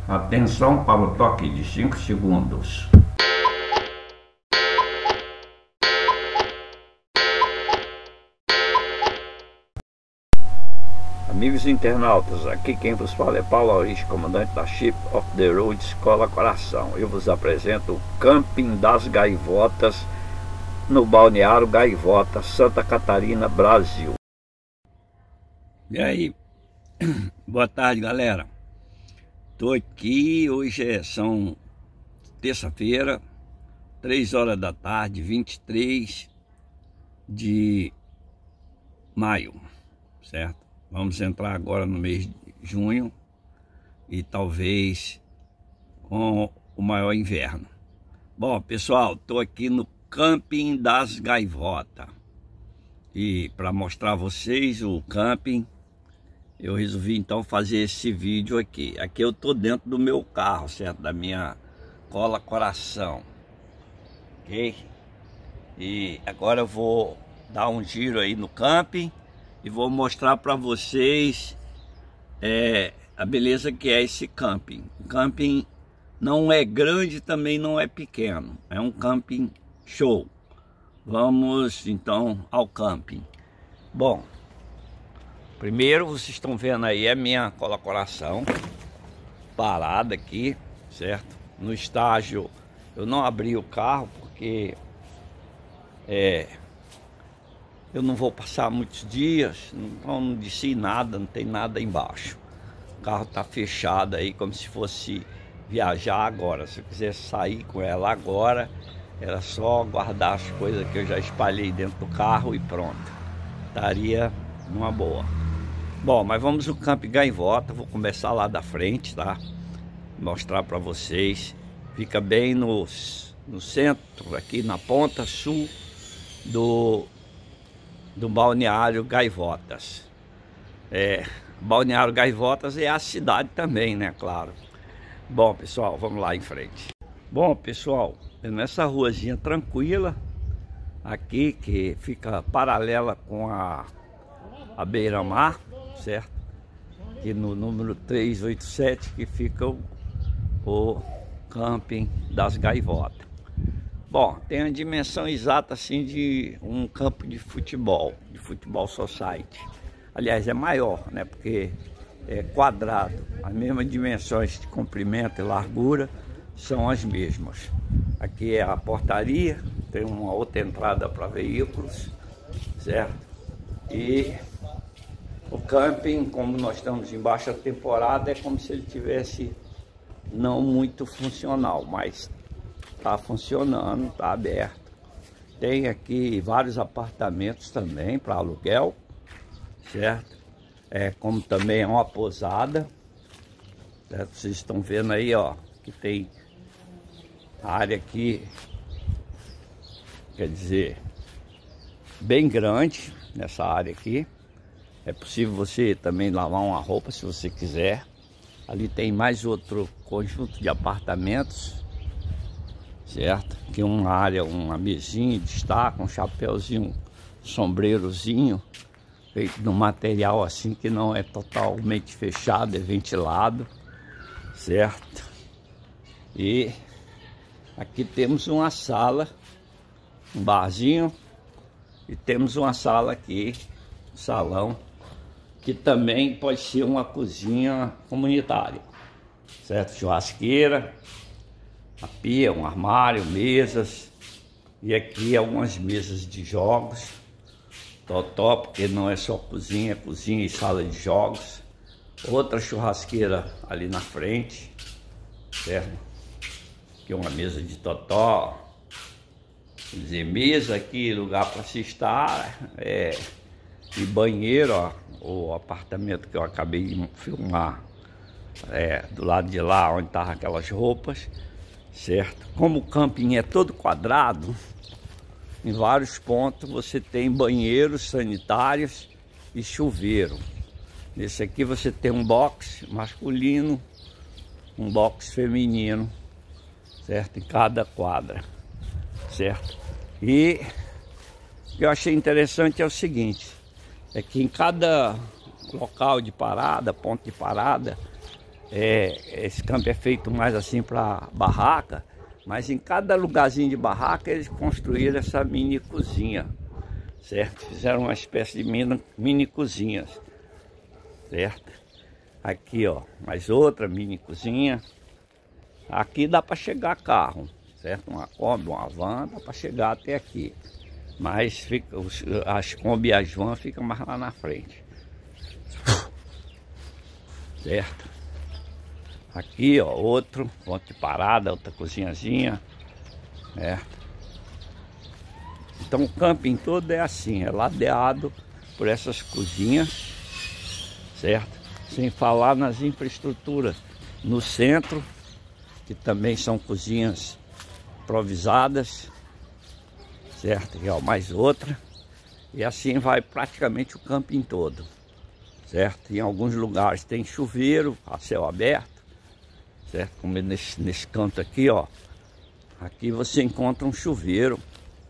Atenção para o toque de 5 segundos. Amigos internautas, aqui quem vos fala é Paulo Auris, comandante da Ship of the Road Escola Coração. Eu vos apresento o Camping das Gaivotas no Balneário Gaivota, Santa Catarina, Brasil. E aí, boa tarde, galera. Tô aqui, hoje são terça-feira, 3 horas da tarde, 23 de maio, certo? Vamos entrar agora no mês de junho e talvez com o maior inverno. Bom, pessoal, tô aqui no Camping das Gaivotas e para mostrar a vocês o camping, eu resolvi então fazer esse vídeo aqui. Aqui eu tô dentro do meu carro, certo? Da minha Cola Coração, ok? E agora eu vou dar um giro aí no camping e vou mostrar para vocês a beleza que é esse camping. O camping não é grande, também não é pequeno, é um camping show. Vamos então ao camping. Bom, primeiro vocês estão vendo aí a minha Cola Coração parada aqui, certo? No estágio eu não abri o carro porque eu não vou passar muitos dias, então não desci nada, não tem nada embaixo. O carro tá fechado aí como se fosse viajar agora. Se eu quiser sair com ela agora, era só guardar as coisas que eu já espalhei dentro do carro e pronto. Estaria numa boa. Bom, mas vamos no Camping Gaivota, vou começar lá da frente, tá? Mostrar para vocês. Fica bem no centro, aqui na ponta sul do Balneário Gaivotas. Balneário Gaivotas é a cidade também, né? Claro. Bom, pessoal, vamos lá em frente. Bom, pessoal, nessa ruazinha tranquila aqui, que fica paralela com a beira-mar, certo? Aqui no número 387 que fica o Camping das Gaivotas. Bom, tem a dimensão exata assim de um campo de futebol society. Aliás, é maior, né? Porque é quadrado. As mesmas dimensões de comprimento e largura são as mesmas. Aqui é a portaria, tem uma outra entrada para veículos, certo? E o camping, como nós estamos em baixa temporada, é como se ele tivesse não muito funcional, mas tá funcionando, tá aberto. Tem aqui vários apartamentos também para aluguel, certo? Como também é uma pousada, certo? Vocês estão vendo aí, ó, que tem a área aqui, quer dizer, bem grande nessa área aqui. É possível você também lavar uma roupa se você quiser. Ali tem mais outro conjunto de apartamentos, certo? Aqui uma área, uma mesinha de estar, um chapéuzinho, sombreirozinho, feito de um material assim que não é totalmente fechado, é ventilado, certo? E aqui temos uma sala, um barzinho, e temos uma sala aqui, um salão, que também pode ser uma cozinha comunitária, certo? Churrasqueira, a pia, um armário, mesas, e aqui algumas mesas de jogos, totó, porque não é só cozinha, é cozinha e sala de jogos. Outra churrasqueira ali na frente, certo? Aqui uma mesa de totó, quer dizer, mesa aqui, lugar para se estar, e banheiro, ó, o apartamento que eu acabei de filmar, do lado de lá onde estavam aquelas roupas, certo? Como o camping é todo quadrado, em vários pontos você tem banheiros sanitários e chuveiro. Nesse aqui você tem um box masculino, um box feminino, certo? Em cada quadra, certo? E o que eu achei interessante é o seguinte, é que em cada local de parada, ponto de parada, esse campo é feito mais assim para barraca, mas em cada lugarzinho de barraca eles construíram essa mini cozinha, certo? Fizeram uma espécie de mini cozinhas, certo? Aqui, ó, mais outra mini cozinha. Aqui dá para chegar carro, certo? Uma Kombi, uma van, dá para chegar até aqui. Mas fica, as Kombi e as van ficam mais lá na frente, certo? Aqui, ó, outro ponto de parada, outra cozinhazinha, certo? Então o camping todo é assim, é ladeado por essas cozinhas, certo? Sem falar nas infraestruturas no centro, que também são cozinhas improvisadas, certo? E ó, mais outra. E assim vai praticamente o camping todo, certo? Em alguns lugares tem chuveiro a céu aberto, certo? Como nesse canto aqui, ó. Aqui você encontra um chuveiro.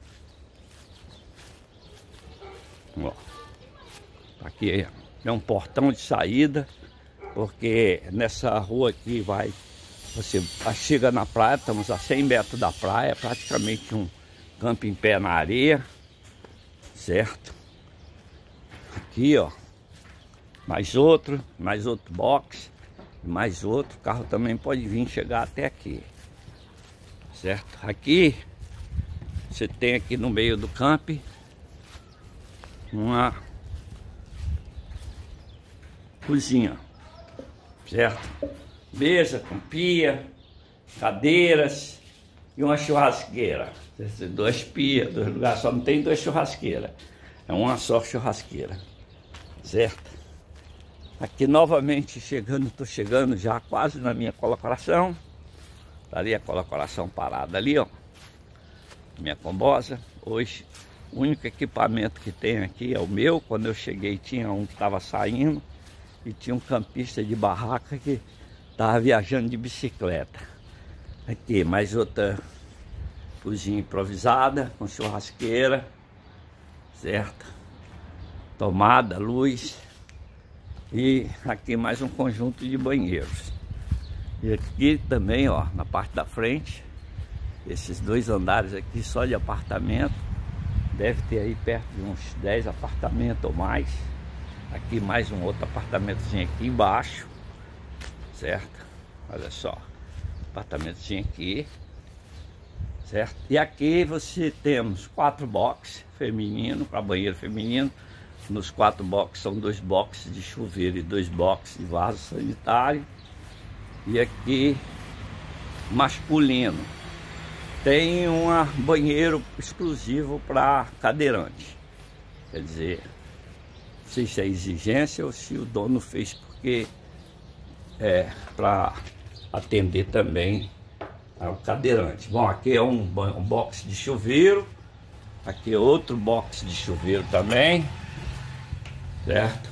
Ó. Aqui é um portão de saída, porque nessa rua aqui você chega na praia, estamos a 100 metros da praia, praticamente um camping em pé na areia, certo? Aqui, ó, mais outro box, mais outro, o carro também pode vir chegar até aqui, certo? Aqui, você tem aqui no meio do camping, uma cozinha, certo? Mesa com pia, cadeiras e uma churrasqueira. Duas pias, dois lugares, só não tem duas churrasqueiras. É uma só churrasqueira, certo? Aqui novamente chegando, estou chegando já quase na minha colocação. Tá ali a colocação parada ali, ó. Minha combosa. Hoje o único equipamento que tem aqui é o meu. Quando eu cheguei tinha um que estava saindo e tinha um campista de barraca que estava viajando de bicicleta. Aqui mais outra cozinha improvisada com churrasqueira, certo? Tomada, luz. E aqui mais um conjunto de banheiros. E aqui também, ó, na parte da frente, esses dois andares aqui só de apartamento. Deve ter aí perto de uns 10 apartamentos ou mais. Aqui mais um outro apartamentozinho aqui embaixo, certo? Olha só, apartamentozinho aqui, certo? E aqui você temos 4 boxes feminino, para banheiro feminino. Nos 4 boxes são 2 boxes de chuveiro e 2 boxes de vaso sanitário. E aqui masculino tem um banheiro exclusivo para cadeirante. Quer dizer, não sei se é exigência ou se o dono fez porque é para atender também ao cadeirante. Bom, aqui é um box de chuveiro. Aqui é outro box de chuveiro também, certo?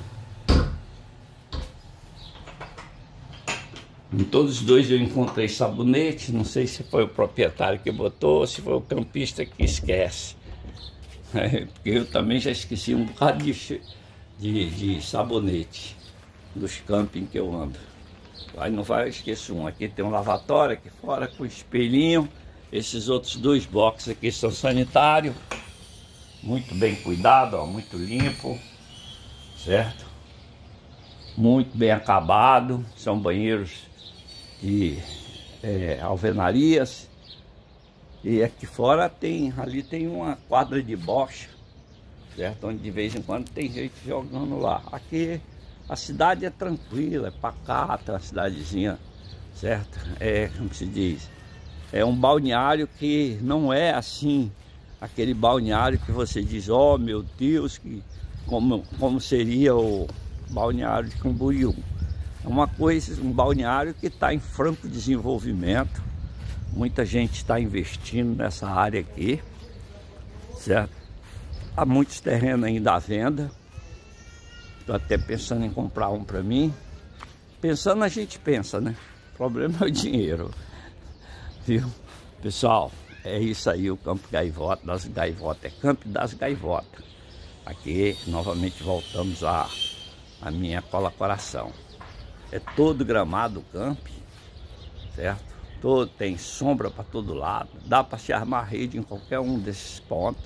Em todos os dois eu encontrei sabonete. Não sei se foi o proprietário que botou ou se foi o campista que esquece. Porque eu também já esqueci um bocado de sabonete dos campings que eu ando. Aí não vai, eu esqueço um. Aqui tem um lavatório aqui fora com espelhinho. Esses outros 2 boxes aqui são sanitários. Muito bem cuidado, ó, muito limpo, certo? Muito bem acabado. São banheiros de alvenarias. E aqui fora ali tem uma quadra de bocha, certo? Onde de vez em quando tem gente jogando lá. Aqui a cidade é tranquila, é pacata, uma cidadezinha, certo? Como se diz, é um balneário que não é assim, aquele balneário que você diz, oh meu Deus, como seria o balneário de Camboriú. É uma coisa, um balneário que está em franco desenvolvimento. Muita gente está investindo nessa área aqui, certo? Há muitos terrenos ainda à venda. Estou até pensando em comprar um para mim. Pensando a gente pensa, né? O problema é o dinheiro, viu? Pessoal, é isso aí, o Campo Gaivota, das Gaivotas. É Campo das Gaivotas. Aqui, novamente, voltamos à minha colaboração. É todo gramado o camping, certo? Tem sombra para todo lado, dá para se armar rede em qualquer um desses pontos.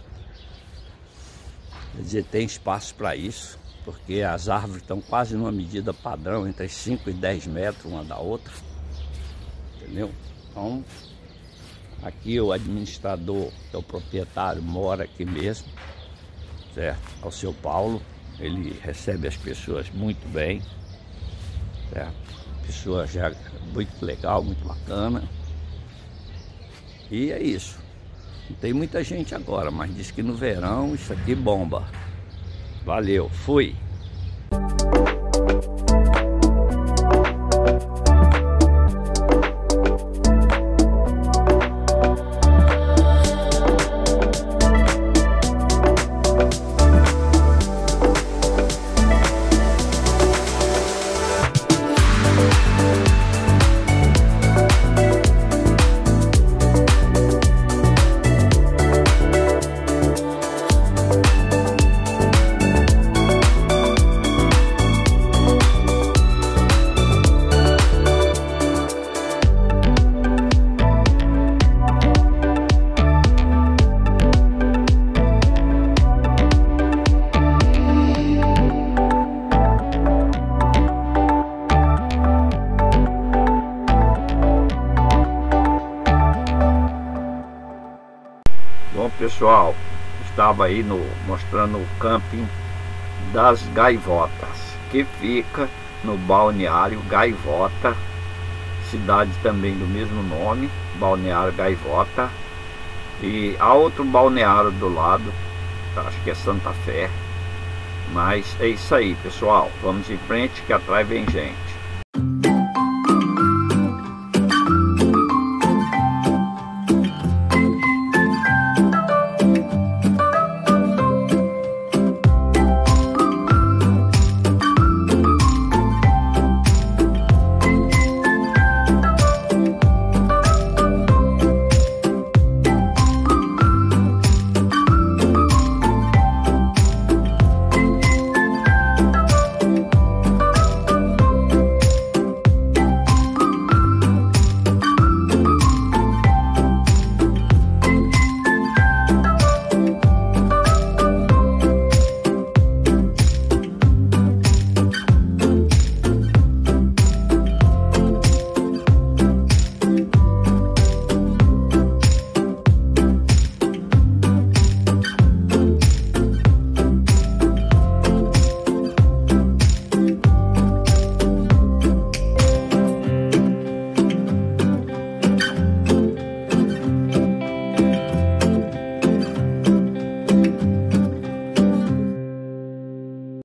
Quer dizer, tem espaço para isso, porque as árvores estão quase numa medida padrão, entre 5 e 10 metros uma da outra, entendeu? Então, aqui o administrador, que é o proprietário, mora aqui mesmo, certo? É o seu Paulo, ele recebe as pessoas muito bem, certo? Pessoa já muito legal, muito bacana. E é isso. Não tem muita gente agora, mas diz que no verão isso aqui bomba. Valeu, fui! Bom, pessoal, estava aí mostrando o camping das Gaivotas, que fica no balneário Gaivota, cidade também do mesmo nome, balneário Gaivota. E há outro balneário do lado, acho que é Santa Fé. Mas é isso aí, pessoal, vamos em frente que atrás vem gente.